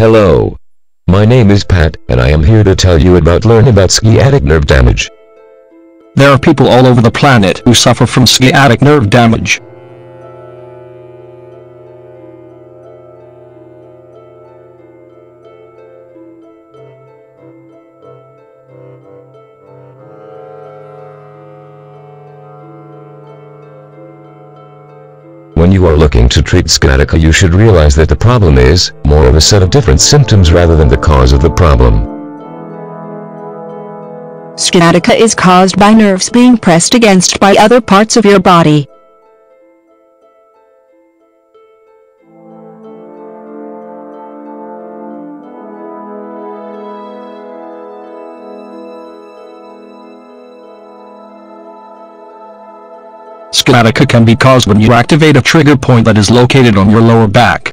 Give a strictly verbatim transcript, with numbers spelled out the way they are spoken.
Hello. My name is Pat, and I am here to tell you about learn about sciatic nerve damage. There are people all over the planet who suffer from sciatic nerve damage. When you are looking to treat sciatica, you should realize that the problem is more of a set of different symptoms rather than the cause of the problem. Sciatica is caused by nerves being pressed against by other parts of your body. Sciatica can be caused when you activate a trigger point that is located on your lower back.